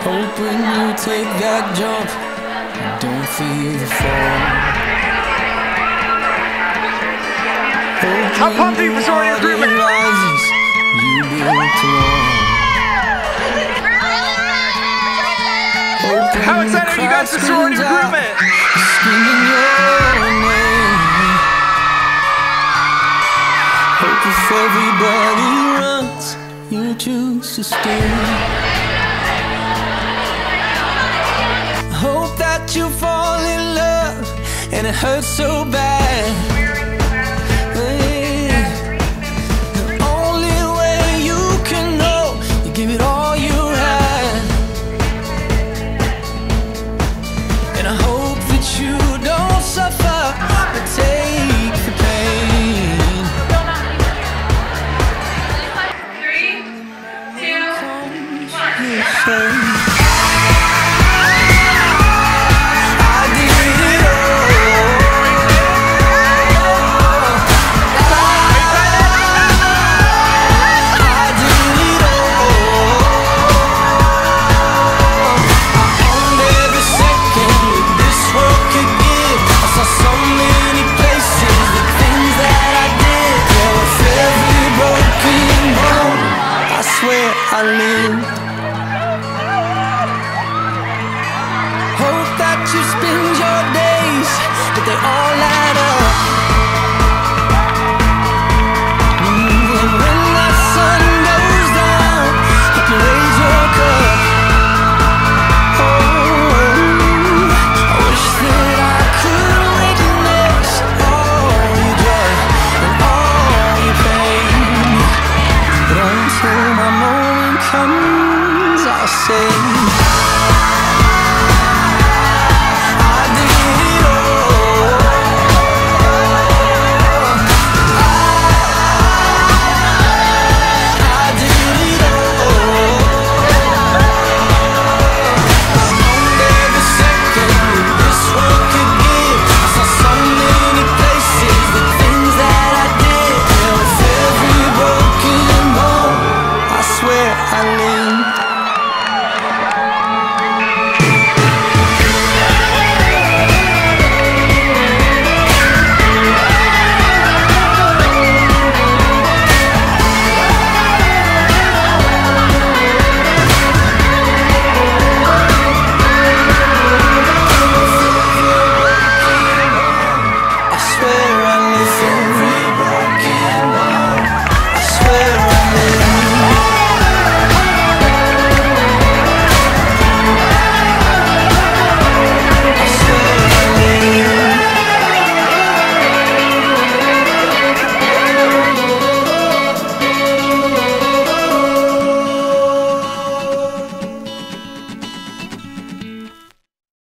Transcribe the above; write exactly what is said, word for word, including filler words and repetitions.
Hope when you take that jump, you don't feel the fall. How pumped are you for sorority recruitment? Rises, you built a wall. How excited are you guys for sorority recruitment? Screaming your name. Hope if everybody runs, you choose to stay. Hope that you fall in love and it hurts so bad.